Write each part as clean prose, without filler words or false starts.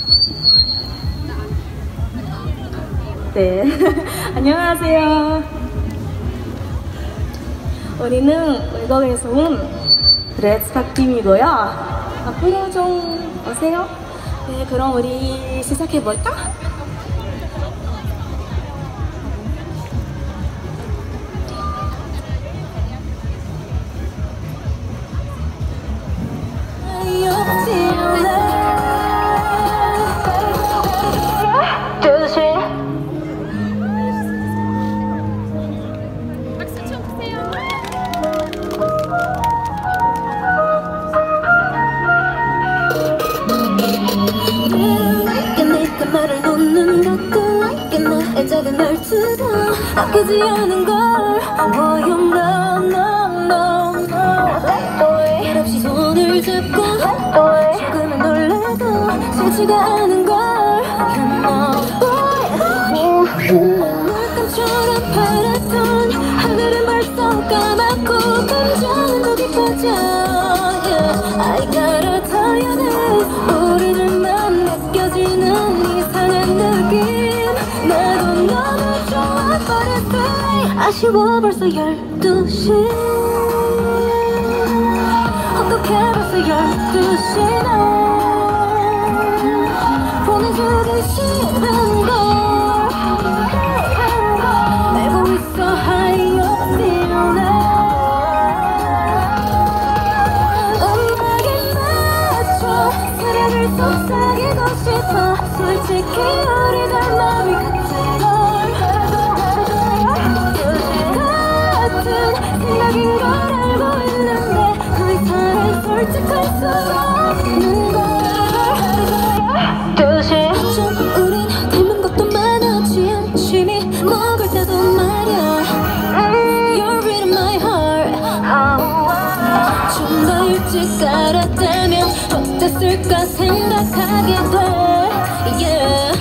네, 안녕하세요. 우리는 외국에서 온 레츠팍 팀이고요. 앞으로 좀 오세요. 네, 그럼 우리 시작해볼까? 말을 놓는 것도 like 나의 작은 말투도 아끼지 않은 걸 Oh you know no no no 말없이 손을 잡고 조금은 놀라도 싫지가 않은 걸 You know 물감처럼 파랗던 하늘은 벌써 까맣고 감정은 더 깊어져 yeah. I gotta tell you this 우리들만 느껴지는 이상한 느낌 나도 너무 좋아 but it's too late 아쉬워 벌써 12시 어떡해 벌써 12시나 보내주기 싫은 걸 알고 있어 how you feel 음악에 맞춰 사랑을 속삭이고 싶어 솔직히 우리들 마음이 같은 걸 같은 생각인 걸 알고 있는데 더 이상은 솔직할 수 없는 걸 좀 우린 닮은 것도 많아 취미 먹을 때도 말야 You're in my heart 좀 더 일찍 알았다면 어땠을까 생각하게 돼 yeah.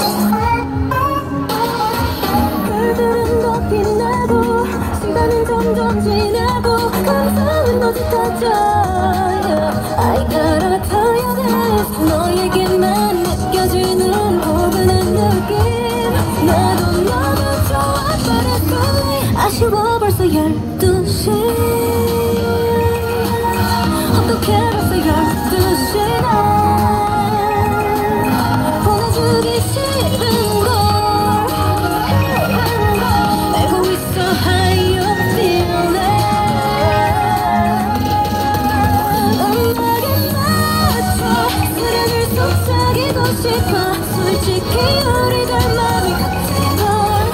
별들은 더 빛나고 시간은 점점 지나고 감성은 더 짙어져 yeah. I gotta tell you this 너에게만 느껴지는 포근한 느낌 나도 너무 좋아 but it's too late 아쉬워 벌써 12시 어떡해 벌써 12시나 보내주기 싫은 걸 알고 있어 how you feel 음악에 맞춰 사랑을 속삭이고 싶어 솔직히 우리들 마음이 같은 걸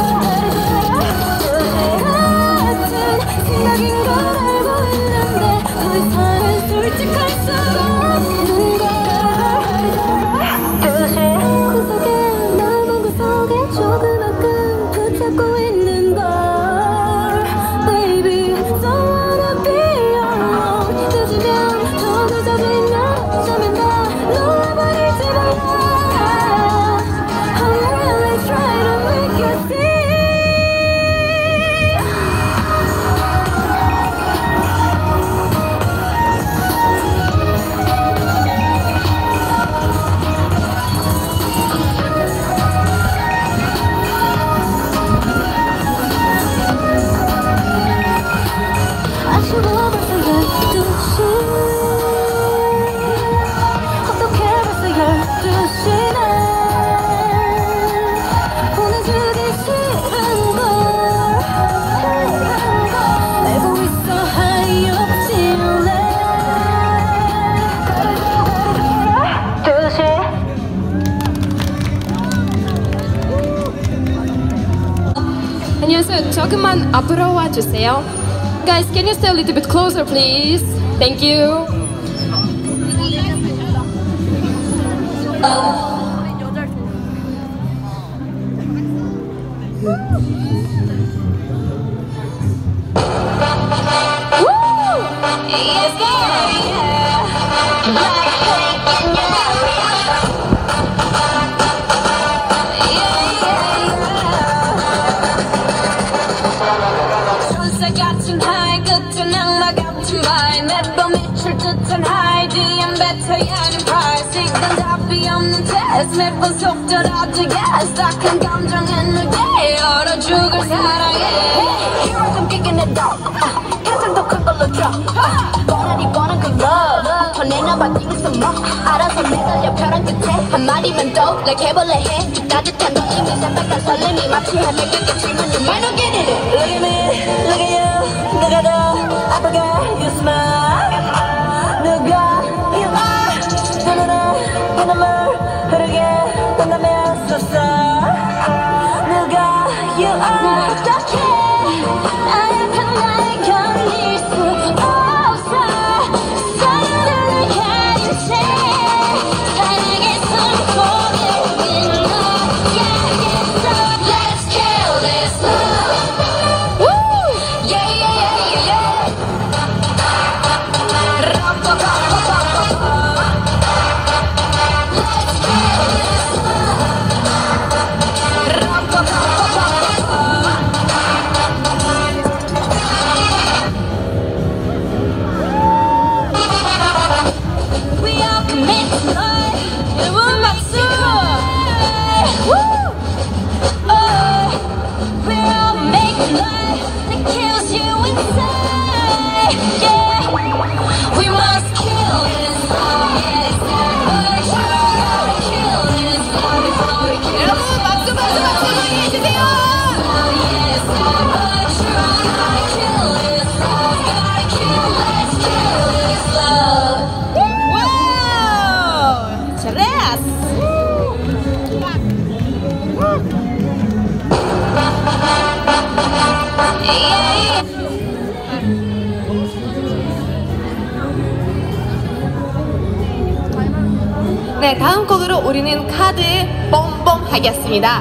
같은 생각인 걸 알고 있는데 더 이상은 솔직할 수 없는 걸 구석에 넓은 구석에 조그맣게 붙잡고 있는 걸 Baby don't wanna be alone 늦으면 더 늦어지면 어쩌면 다 놓아버릴지 몰라 I'm really trying to make you see 아쉬워 벌써 12시 어떡해 벌써 12시나 보내주기 싫은 걸 알고 있어 how you feel 2시 안녕하세요. 조금만 앞으로 와주세요. Guys, can you stay a little bit closer, please? Thank you. 같은 하이 끝은 악마 같은 말 매번 미칠 듯한 하이 DM 뱉어야 하는 price 이건 답이 답이 없는 테스트 매번 속더라지게 딱한 감정은 내게 얼어 죽을 사랑해 Here I come kicking it up 가장 더 큰 걸로 drop 뻔하니 뻔한 그 love 더 내놔봐 things for more 알아서 매달려 벼랑 끝에 한마디만 더 like 해볼래 해 따뜻한 너임이 생각한 설렘이 마치 헤매게 질문이 I don't get it Look at me, look at you 누가 더 아파가 you smile 누가 you are 눈으로 그 눈물 흐르게 된다면 so sorry 누가 you are 어떡해 나약한 나를 견딜 수 없어 사랑을 가진 채 사랑의 손꼽을 끊어 야겠어 Let's kill this love Woo! Yeah yeah yeah yeah yeah 럼퍼퍼퍼퍼퍼 Let's kill this love 럼퍼퍼퍼퍼퍼 We all commit to life. 여러분 박수! Woo! Oh, we all make life that kills you inside. Yeah, we must kill this love. Yes, but you gotta kill this love before we kill. 여러분 박수 박수 박수 많이 해주세요. Yes, but you gotta kill this love. Gotta kill. Let's kill this love. 와우! 잘했어! 네, 다음 곡으로 우리는 카드 bomb 하겠습니다.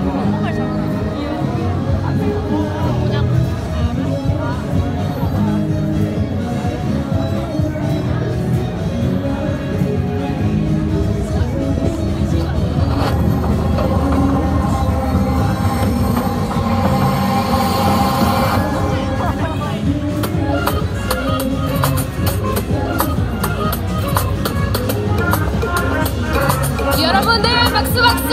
여러분들 박수 박수!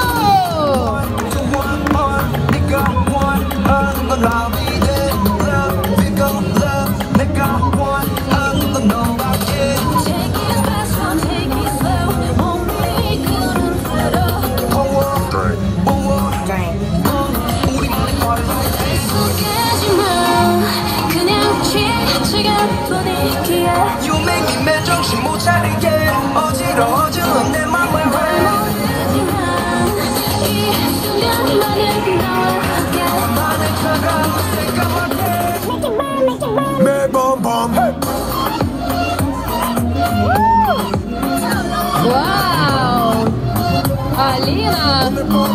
Take it fast, take it slow. 몸이 끓는 속하지마 그냥 지가 보낼게 You make me 맨 정신 못 차리게 어지러워지는 내 맘을 왜 모르지만 이 순간만은 너와 함께 나는 차가운 새까맣게 매번 밤 와우! 알리나!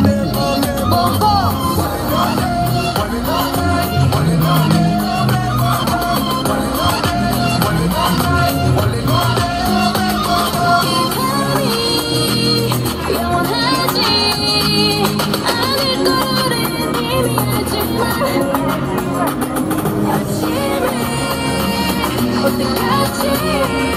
영원하지 않을 거를 이미 알지만 아침에 올 때까지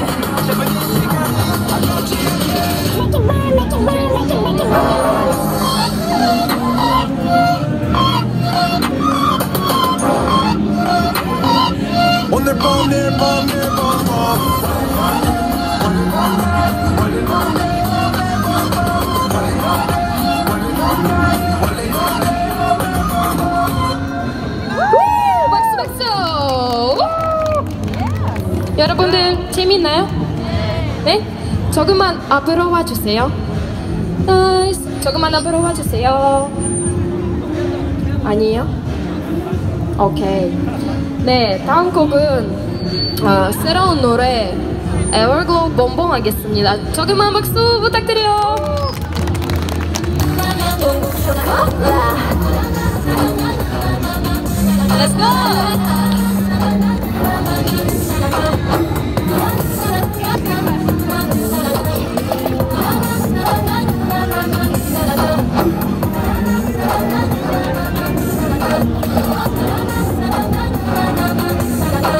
오늘 밤 내일 밤 내일 밤 박수 박수! 여러분들 재밌나요? 네? 조금만 앞으로 와주세요. 나이스. 조금만 앞으로 와주세요. 아니에요? 오케이. 네, 다음 곡은 새로운 노래 에어글로우 bomb 하겠습니다. 조금만 박수 부탁드려요. Let's go!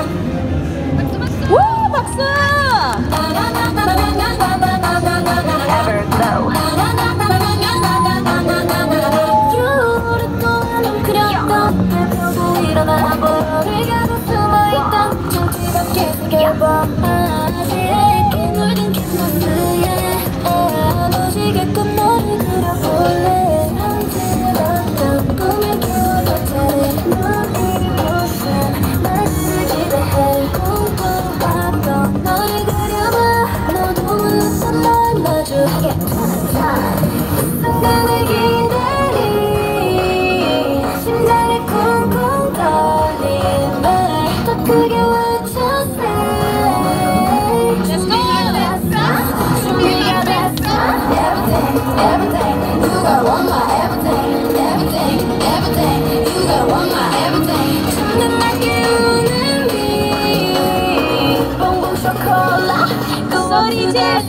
우! 박수! 이제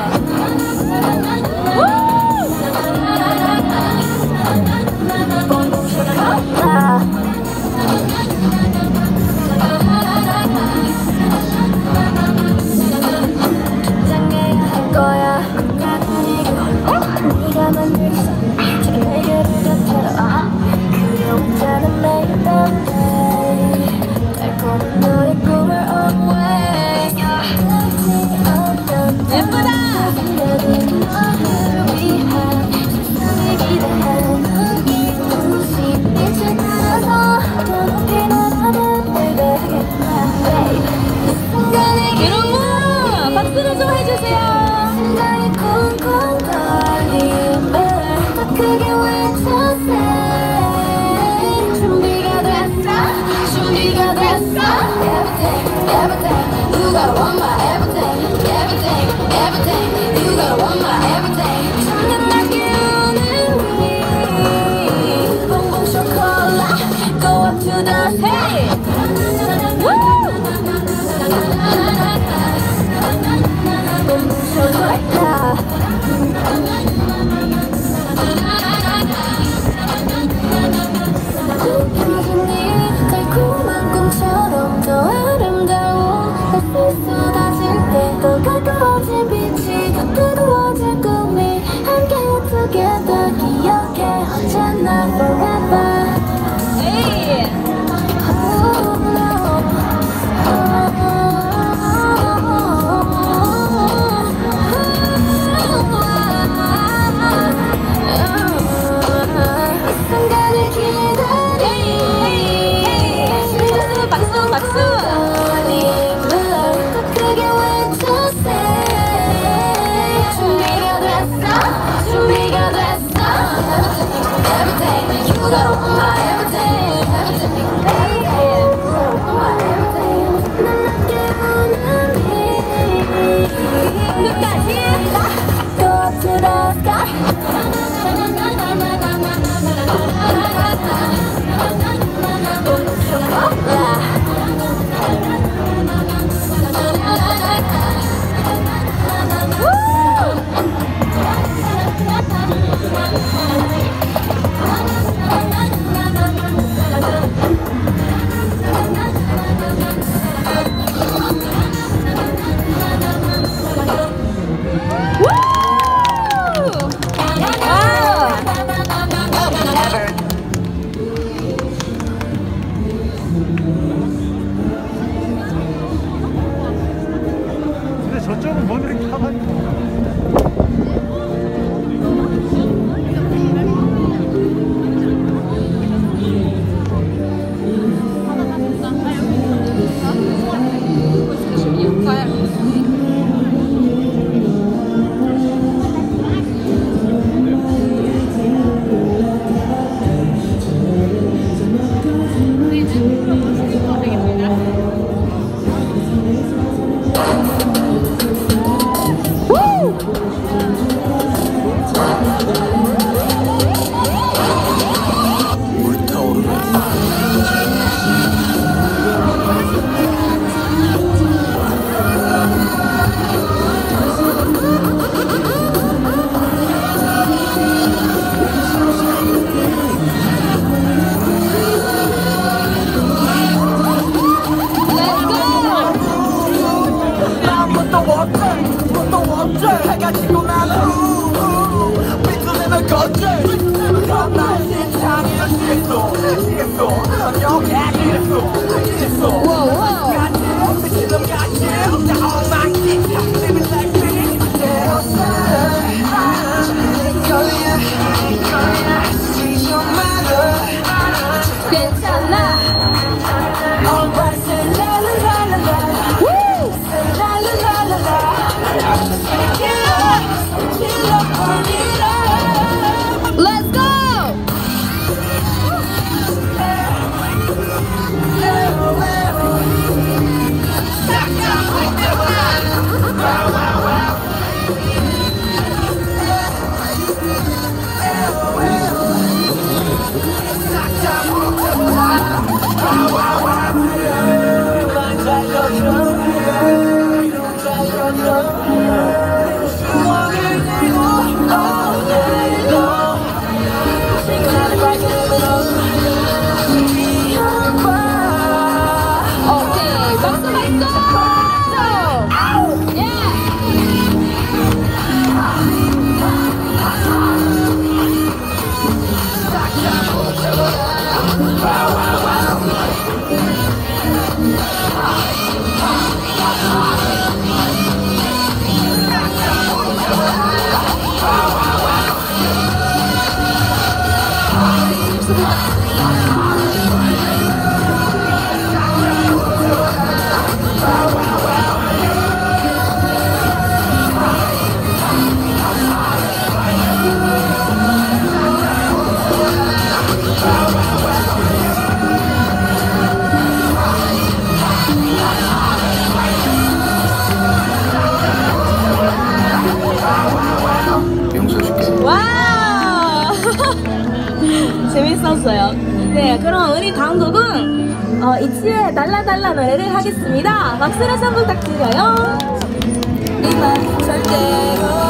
긴장해야 할 거야. 네가 만들었어. 지금 해결을 곁으로 그려오자는 매일 밤 달콤한 너의 꿈을 always 예쁘다. 너를 위한 세상을 기대하는 눈부신 빛을 따라서 더 높이 날아는 baby. 여러분 박수를 좀 해주세요. 심장이 쿵쿵 떨림을 더 크게 외쳐세. 준비가 됐어. 준비가 됐어. Everything, everything. You gotta want my everything. Everything, everything. You gotta want my everything. 청량하게 오는 위 봉봉 초콜릿. Go up to the hey. 달콤한 꿈처럼 더 아름다운 햇빛 쏟아질 때 더 가까워진 빛이 더 뜨거워질 꿈이 함께 together 기억해 언제나 forever. 에이. 순간을 기다리. 박수 박수. 더 크게 외쳐세. 준비가 됐어. 준비가 됐어. Everything. You gotta want my everything. Everything. Everything. My everything. 난 함께 오는 길. 끝까지. Go up to the sky. 근데 저쪽은 뭐 이렇게 가만히 있어? 해가 지고 난 후 비틀리는 거지. 그럼 난 세상을 지겠어. 넌 여기겠어. 같이 미친놈같이 나 엉망진창 living like this. 이거야 She's your mother. 괜찮아. Alright, say la la la la la. Woo! Say la la la la la. Let's go! Yeah. 없었어요. 네, 그럼 우리 다음 곡은 이치의 달라달라 노래를 하겠습니다. 박수로 좀 부탁드려요. 네 말 절대로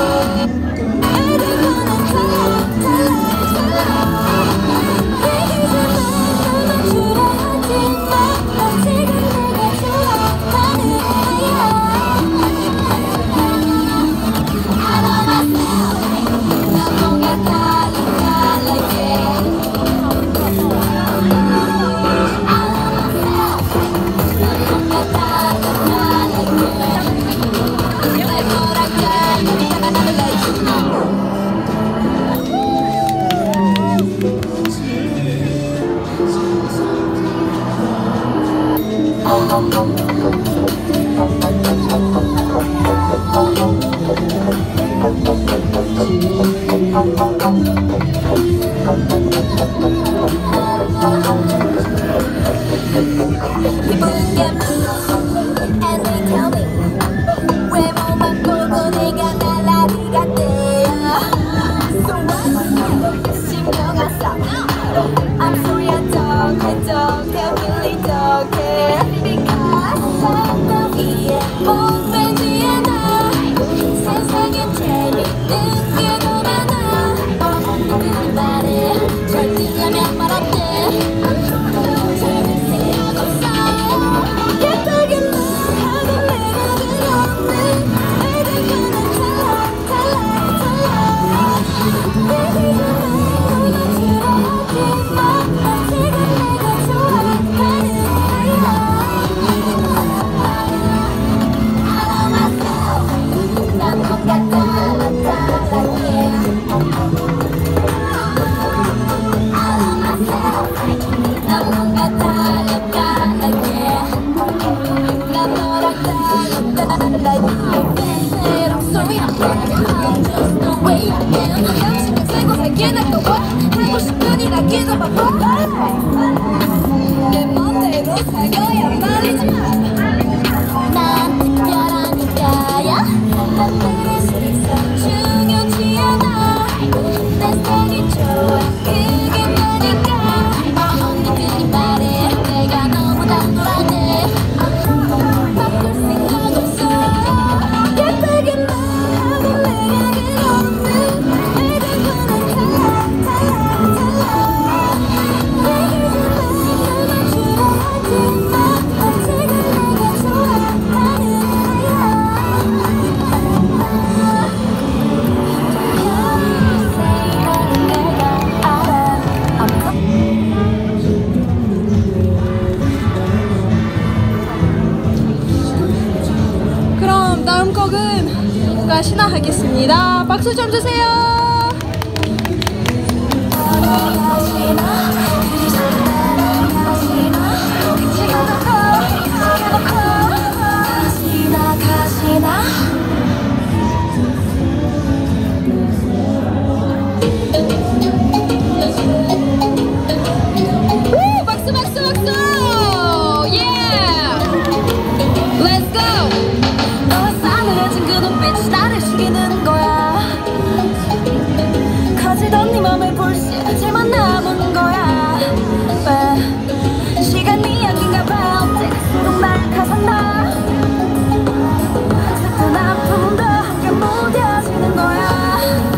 내 맘대로 살려야 말이지 난 특별하니까야 남들의 시선 중요치 않아 내 스타일이 좋아 그게 나니까 언니들이 말해 내가 너무 단돌하네 바꿀 생각 없어 예쁘게 말하고 내가 그렇네 그럼 다음 곡은 가시나 하겠습니다. 박수 좀 주세요. 박수 박수 박수. Yeah. Let's go. 너와 싸늘해진 그 눈빛이 나를 죽이는 거야 커지던 네 맘의 불씨지만 남은 거야 왜 시간이 약인가 봐 언제일수록 날 가산다 슬픈 아픔도 함께 무뎌지는 거야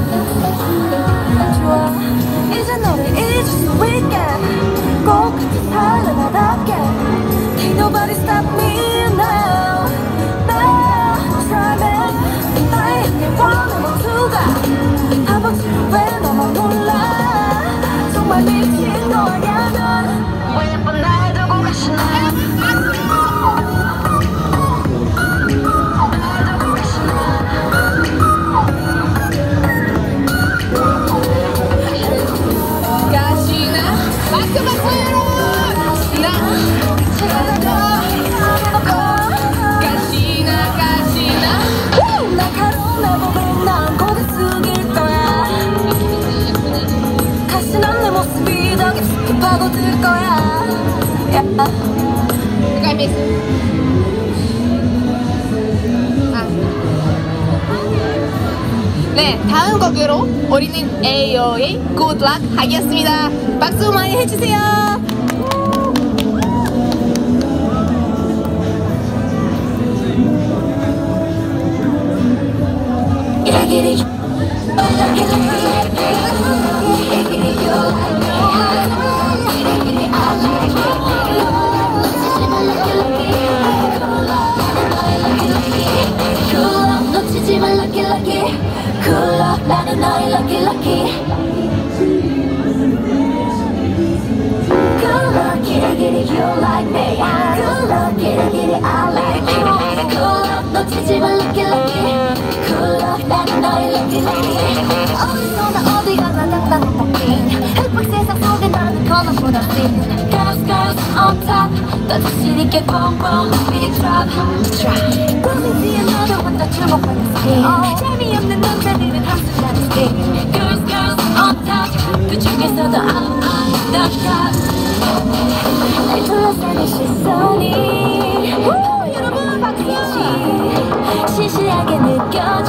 좋아 이제 너를 잊을 수 있게 꼭 같이 살래 나답게 Can't nobody stop me now Try me 나의 향해 원하는 모두가 아버지로 왜 너만 몰라 정말 미친 거냐면 왜 예쁜 날 두고 가시나 파고들 거야. I miss. 네, 다음 곡으로 우리는 AOA Good Luck 하겠습니다. 박수 많이 해주세요. 놓치지만 lucky lucky Cool up 나는 너의 lucky lucky Cool up kitty kitty you like me Cool up kitty kitty I like you Cool up 놓치지만 lucky lucky Cool up 나는 너의 lucky lucky 어디서나 어디 가나 딱딱딱해 흑백 세상 속에 나는 color보다 thin Girls girls on top 떠질 있게 boom boom big drop 꿈이 뒤에 너도 혼자 주목하는 스킨 재미없는 남자들은 한순간에 skin Girls girls on top 그 중에서도 I'm on the top 날 둘러싸는 시선이 여러분 박수 시시하게 느껴져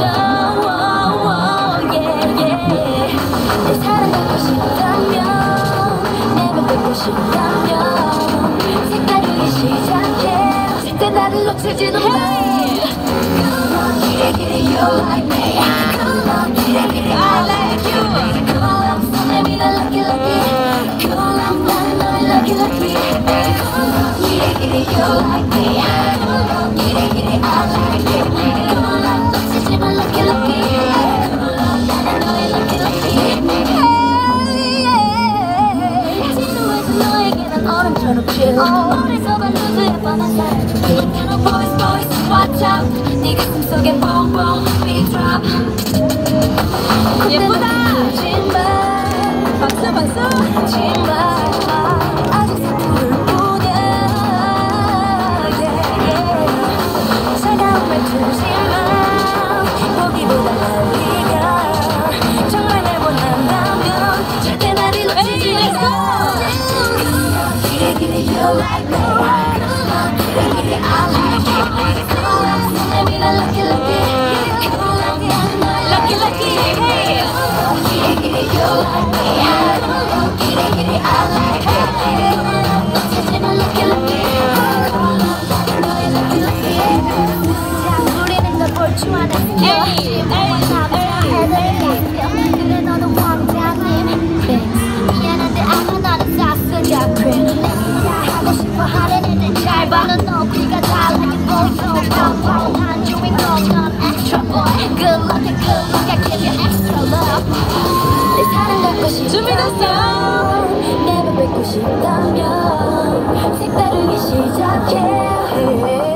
내 사랑 갖고 싶다면 내맘 듣고 싶다면 색다르게 시작해 절대 나를 놓치지는 마 Kitty kitty you like me Cool up kitty kitty I like you Cool up 손내밀어 lucky lucky Cool up 나는 너의 lucky lucky Cool up kitty kitty you like me Cool up kitty kitty I like you Cool up 놓치지만 lucky lucky Cool up 나는 너의 lucky lucky 지루해서 너에게 난 얼음처럼 chill 머리서 발루즈에 뻔한 사람 You know boys boys watch out 네 가슴 속에 boom boom big drop 예쁘다. 박수 박수 아직 서투를 뿐이야 차가운 말투지만 보기보다 나리가 정말 날 원한다면 절대 나를 놓치지 말고 Kitty kitty you like me Kitty kitty I like you 손내밀어 lucky lucky Lucky lucky hey Kitty kitty you like me Kitty kitty I like you 놓치지만 lucky lucky 너의 lucky lucky 자 우리는 널 볼 줄 아는 에이, 그래 너는 왕자님 미안한데 아마 나는 사스가 cream 하고 싶어 하는 애들 잘 봐 넌 너구리가 달라게 보여 한 주인공 넌 extra boy Good luck and good luck I give you extra love 내 사랑 갖고 싶다면 준비됐어요? 내맘 뱉고 싶다면 색다르게 시작해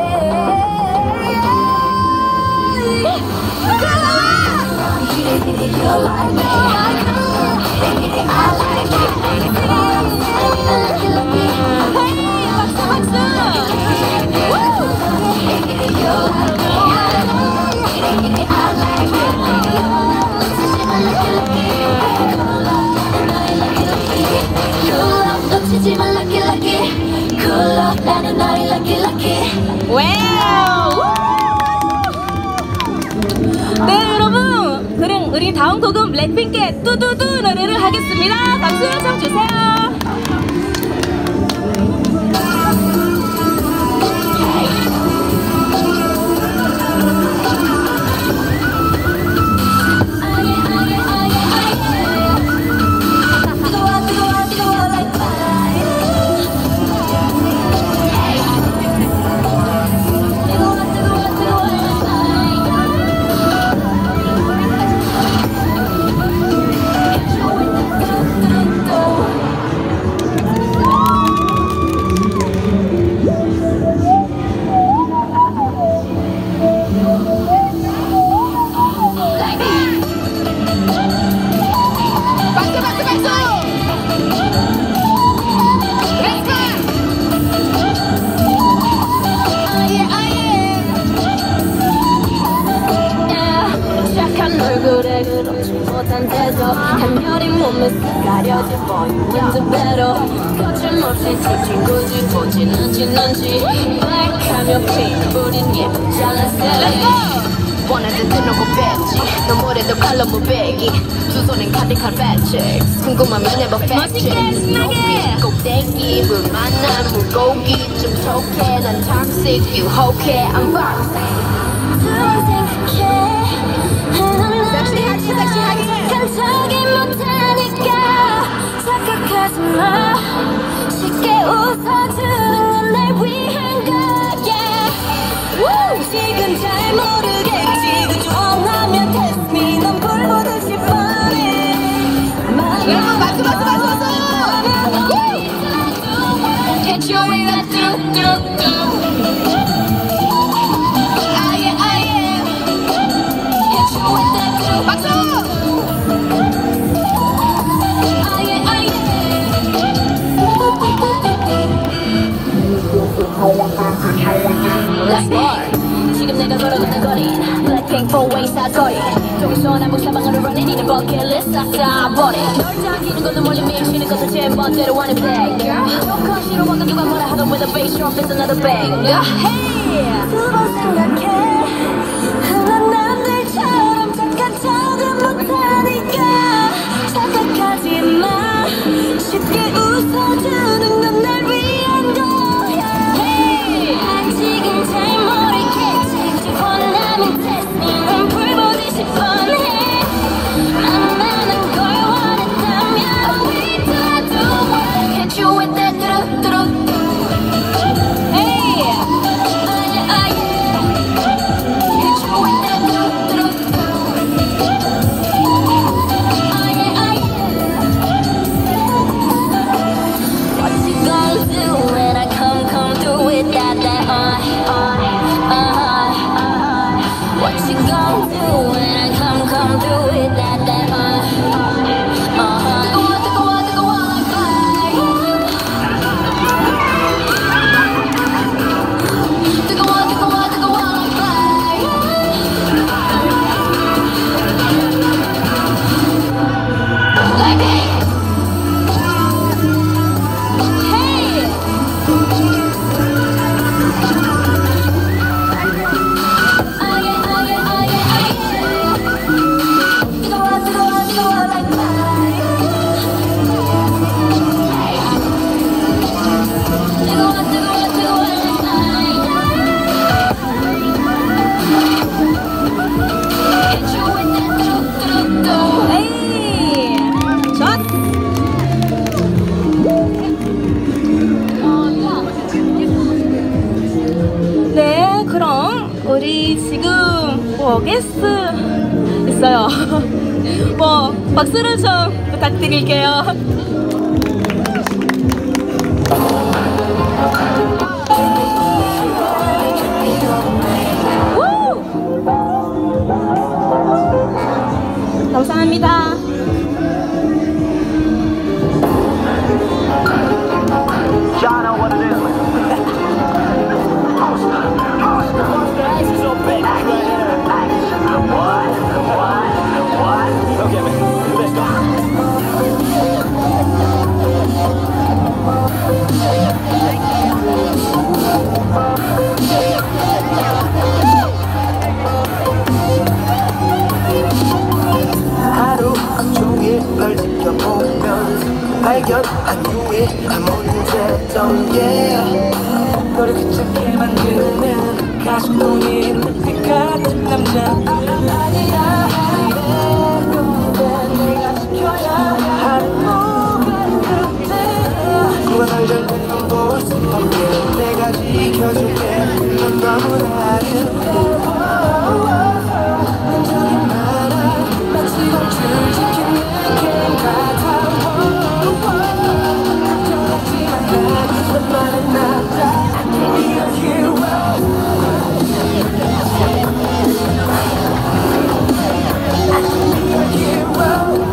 You like me I like you Lucky lucky 헤이, 박수 박수. You like me I like you 놓치지만 lucky lucky Cool up 놓치지만 lucky lucky Cool up 나는 너의 lucky lucky 와우. 네 여러분, 그럼 우리 다음 곡은 블랙핑크의 뚜두두 노래를 하겠습니다. 박수 요청 주세요. 뜨거워 뜨거워 뜨거워 like fire 뜨거워 뜨거워 뜨거워 like 박수 박수 박수. 착한 얼굴에 그렇지 못한 태도 한결이 몸에 가려진 boy with the better 거침없이 지친 굳이 보진 않지 넌지 black 하며 pink 우린 예쁘잖아 원하는 드러고 뺐지 너무래도 칼로 무배기 두 손엔 가득한 배치 궁금하면 never fact check 신나게 꼭대기 물 만난 물고기 좀 속해 난 toxic 유혹해 I'm boxing 섹시하게 감정이 못하니까 착각하지 마 쉽게 웃어주는 건 날 위한 거야 지금 잘 모르겠지 그저 원하면 test me 넌 불보듯이 뻔해 여러분 박수 Hit you with that 뚜루뚜루뚜 지금 내가 걸어가는 거리 Blackpink 4-way 사거리 동서남북 사방으로 running 이는 버킷리스트 싹 버려 널 당기는 것도 몰래 미치는 것도 제 멋대로 하는 bang girl 조금 싫어하고 누가 뭐라 하던 with a bass drop it's another bang hey 두 번 생각해 흔한 남들처럼 착한 척은 못하니까 착각하지 마 쉽게 웃어주는 건 날 위한 거야 hey 아직은 잘 모르겠지 그저 원하면 test me 넌 불보듯이 뻔해 만나는 걸 원했다면 we do the work hit you with that 뚜루뚜루 hey hit you with that 뚜루뚜루 what you gonna do when I come through with that what you gonna do when I come through with that 뜨거워 like fire 뜨거워 like fire like that 네, 그럼 우리 지금 게스트 있어요. 박수를 좀 부탁드릴게요. 감사합니다. Y'all know what it is. Okay, man. Let's go. 하루 종일 널 지켜보면서 발견한 유일한 문제점 yeah. 너를 그렇게 만드는 가슴동이 있는 네 같은 남자 아니야 근데 내가 지켜야 하는 뭐가 있는데 누가 널 절대 볼 수 없게 내가 지켜줄게 넌 너무나 아름다워 저기 말아 마치 널 지키는 느낌 같아 걱정하지만 너만은 남자 I can be your hero I can be your hero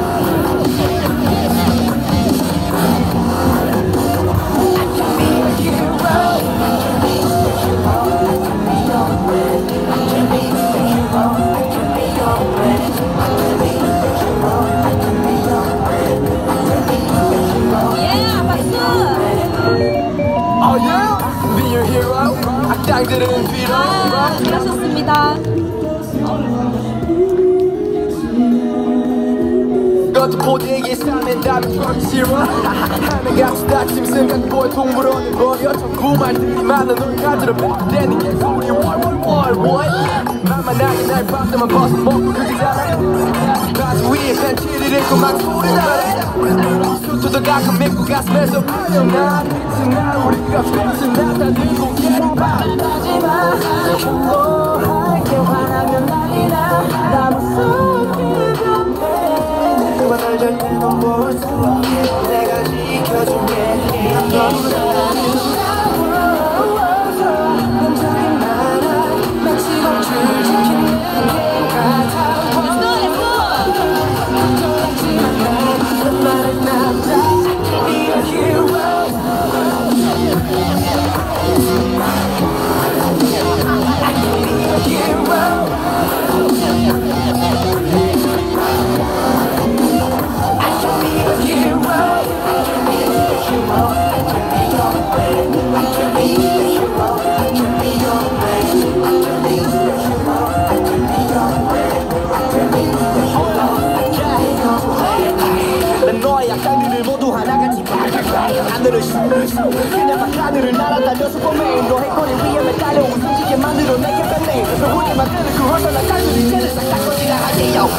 잘하셨습니다. 토마토 포대기에 싸맨 다음에 싫어 하나같이 다짐 생각 보통 물어는 버려 전부 말들이 많아 널 가들어 뱉대는 게 소리 월월월 만만하게 날 밤새만 벗어 먹고 그기잖아 바지 위에 팬티를 입고 막 소리 나래 수트도 가끔 입고 가슴에서 빠져 나 빛은 나 우리가 빛은 나다 들고 깨봐 마지막 공부할게 화나면 아니라 나 무섭게 그만 널 절대 넌 볼 수 없게 내가 지켜줄게 너무나 감정이 많아 마치 멈출 지킨 내 같아 걱정하지만 난 말을 남자 Be a hero I can be a hero 난 너의 약간들을 모두 하나같이 하늘을 슈슈 그냥 막 하늘을 날아다녀 슈퍼맨 너의 꼬리 위에 매달려 웃음지게 만들어 내게 뱉네 너 우리 만드는 그 허전한 칼들이 이제는 싹 다 꺼지라 하게요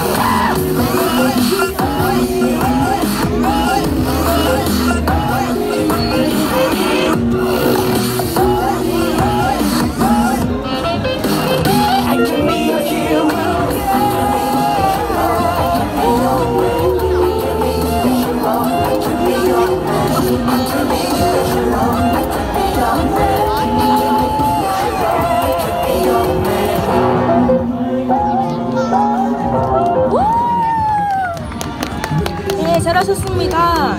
네, 잘하셨습니다.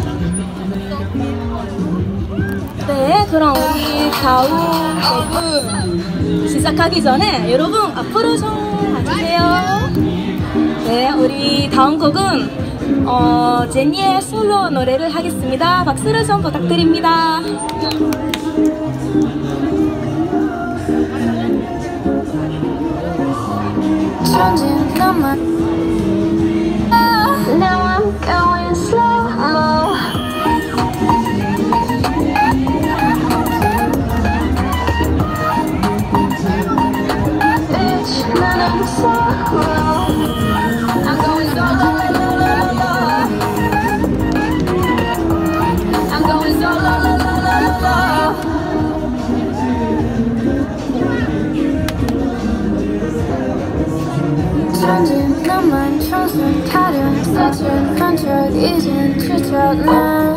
네, 그럼 우리 다음 곡은 시작하기 전에 여러분 앞으로 좀 와주세요. 네, 우리 다음 곡은 제니의 솔로 노래를 하겠습니다. 박수를 좀 부탁드립니다. 천진 너만 Now I'm going slow-mo Bitch, 나는 solo I'm going solo I'm going solo 천진 너만 청순 가련 사춘 간적 이젠 그잖아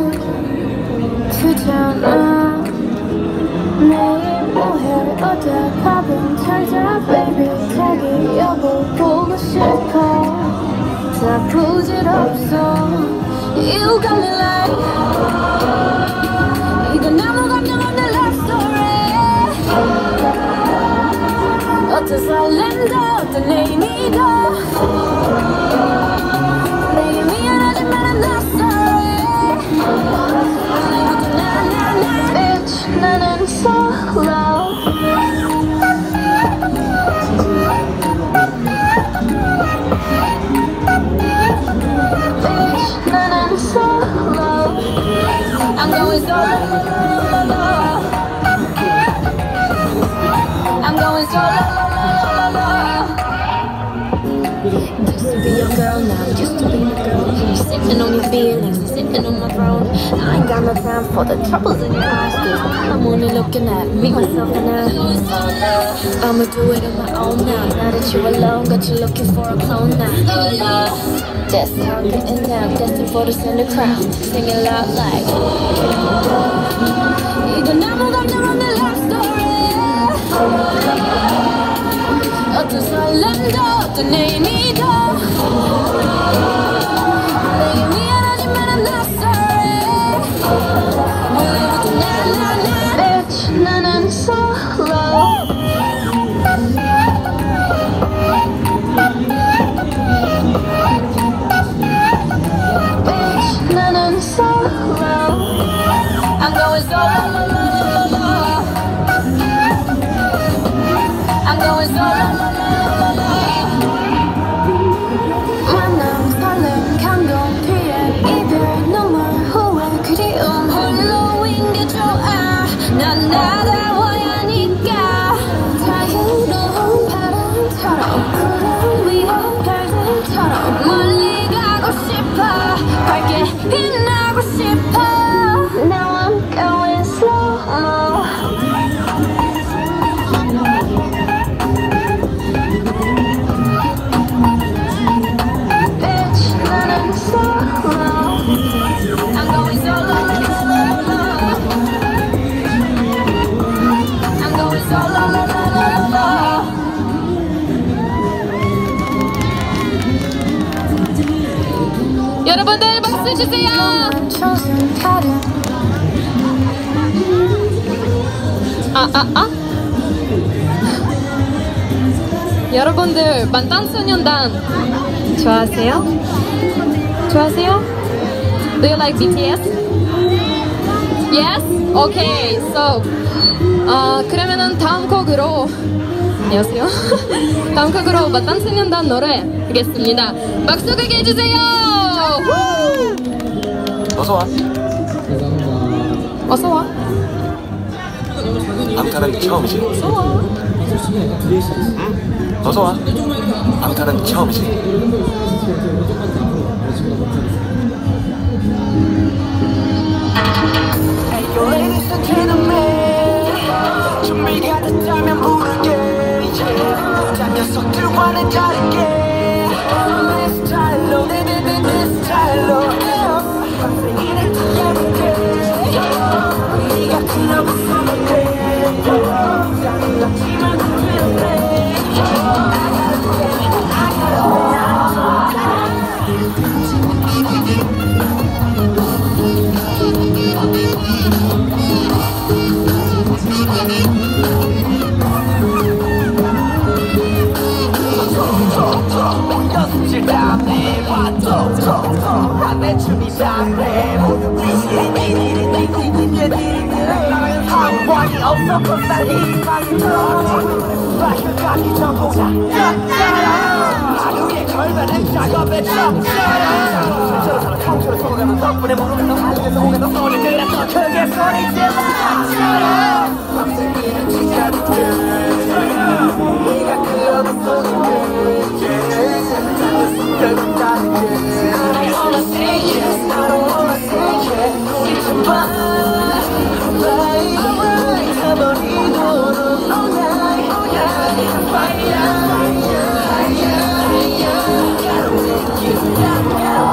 매일 뭐해 어때 밥은 잘자 baby 자기 여보 보고 싶어 다 부질없어 You got me like 이건 아무 감정 없는 love story 어떤 설렘도 어떤 의미도 내게 미안하지만 I'm not sorry Bitch 나는 solo Bitch 나는 solo I'm going solo I'm going solo Used to be your girl, now I used to be my girl. You're sitting on your feelings, you're sitting on my throne. I ain't got no time for the troubles in your eyes. I'm only looking at me, myself, and I. I'ma do it on my own now. Now that you're alone, got you looking for a clone now. That's how I'm getting down, destined for the center crown. Singing loud like. 이건 아무 감정 없는 love story. 어떤 설렘도 어떤 의미도 내게 미안하지만 I'm not sorry Bitch 나는 solo Bitch 나는 solo I'm going solo I'm going solo 만남 여러분들 박수 주세요. 여러분들 만땅소년단 좋아하세요? 좋아하세요? Do you like BTS? Yes? Okay, so 그러면은 다음 곡으로 안녕하세요. 다음 곡으로 만땅소년단 노래 하겠습니다. 박수 크게 해주세요. 어서 와. 어서 와. 방탄은 처음이지. 어서 와. 응? 어서 와. 방탄은 처음이지. Yo, ladies and gentlemen, 준비가 됐다면 부를게. 자, 녀석들과는 다르게 내 스타일로, 내 스타일로 밤새기를 해볼게. 네가 그려고 써볼게. 땀이 났지만 그래. 연습실 담배 와도 한내 춤이 담배 모두 상관이 없어 콘산 희망이 떨어지고 마셔가기 전보다 하루의 결말은 작업의 적절한 저런 통째로 속아가는 덕분에 모르는 너 하늘에서 오는 너 소리들은 더 크게 소리 질러 밤새기는 지겨울게 네가 그려도 소리게 I wanna say yes, I don't wanna say yes. It's a vibe, vibe. 가버리도록 all night, fire. Gotta make you down,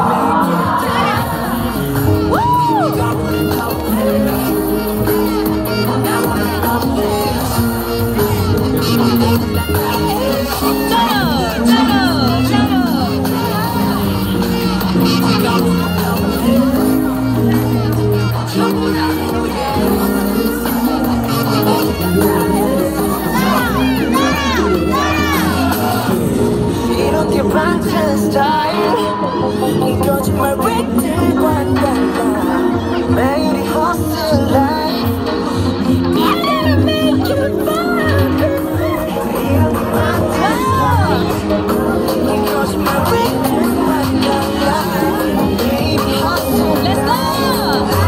이렇게 방탄 스타일 이거지 말 획들과 달라 매일이 hustle life I gotta make you fun 이렇게 방탄 스타일 이거지 말 획들과 달라 매일이 hustle Let's go!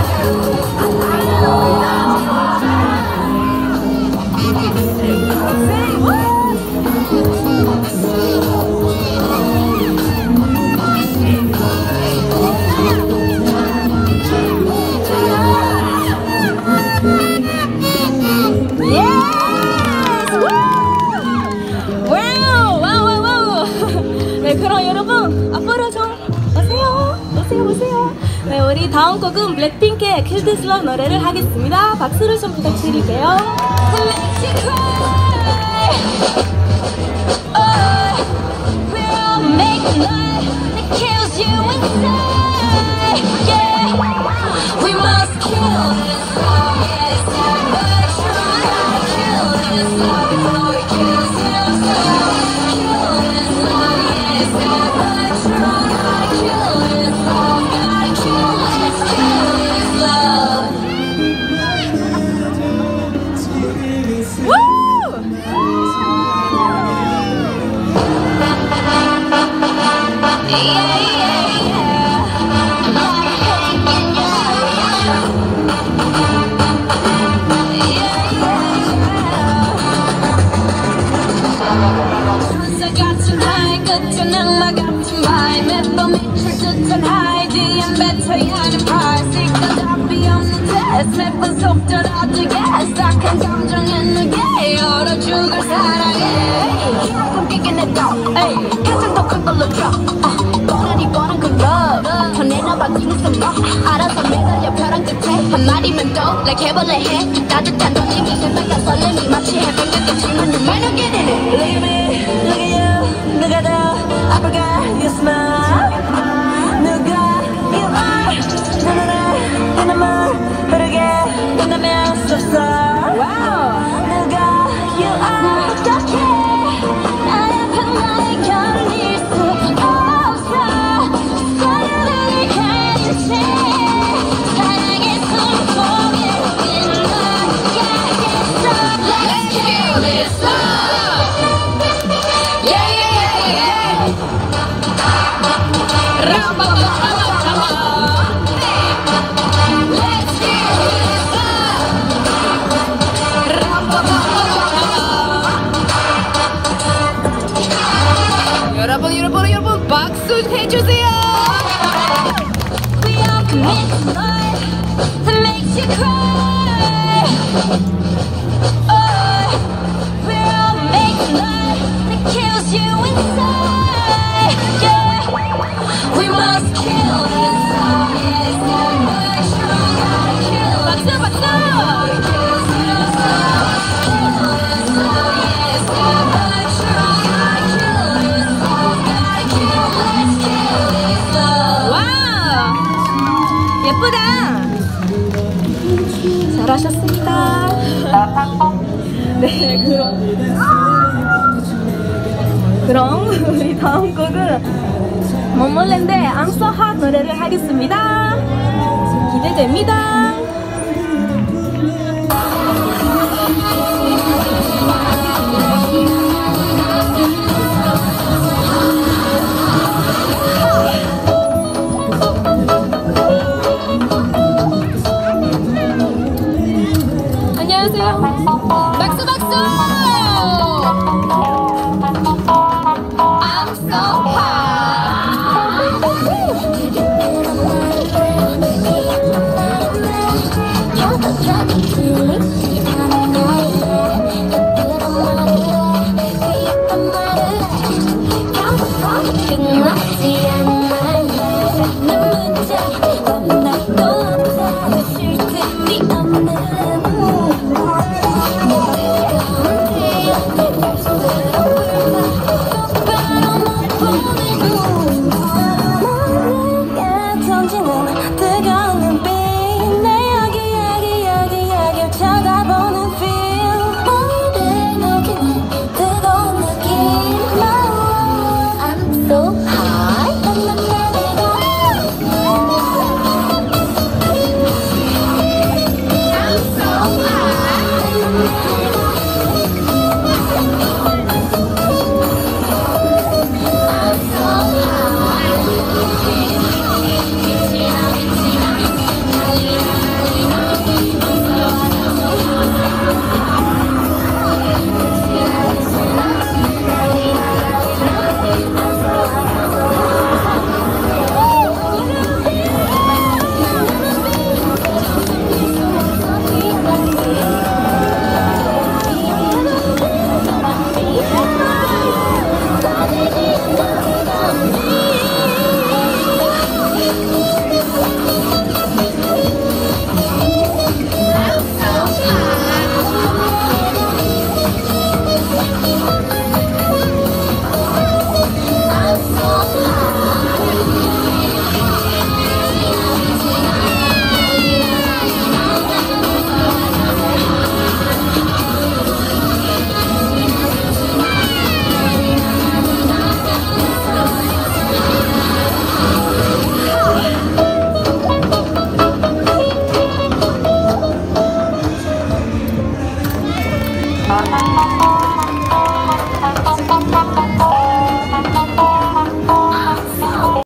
네, 그럼 여러분 앞으로 좀 오세요. 네, 우리 다음 곡은 블랙핑크의 Kill This Love 노래를 하겠습니다. 박수를 좀 부탁드릴게요. 몇번 속더라도 약한 감정은 누게 얼어 죽을 사랑해 조금 끼긴 해도 가장 더 큰 걸로 줘 뻔하니 뻔한 그 love 더 내놔봐 징수 너 알아서 매달려 벼랑 끝에 한마디면 또 like 해볼래 해 따뜻한 떨림이 생각과 설렘이 마치 해변 같겠지만 you might not get in it Look at me, look at you 누가 더 아플까 you smile 누가 눈물 흐르게 된다면 없어 와우. 누가 you are 어떻게 나의 방망이 견딜 수 없어 사랑을 가지지 사랑의 손목에 끝나가겠어 Let's kill this love Yeah yeah yeah yeah Let's kill this 여러분 박수 해주세요. We all commit to love that makes you cry. Oh, we're all making love that kills you inside. Yeah, we must kill this love. Yeah, it's got much strong. Gotta kill 박수 박수. kill this love. Kill this love. Yeah, it's got much strong. Gotta kill this love. Gotta kill. Let's kill this love. 와우. 예쁘다. 잘하셨습니다. 네, 그럼 우리 다음 곡은 모몰랜드의 I'm So Hot 노래를 하겠습니다. 기대됩니다.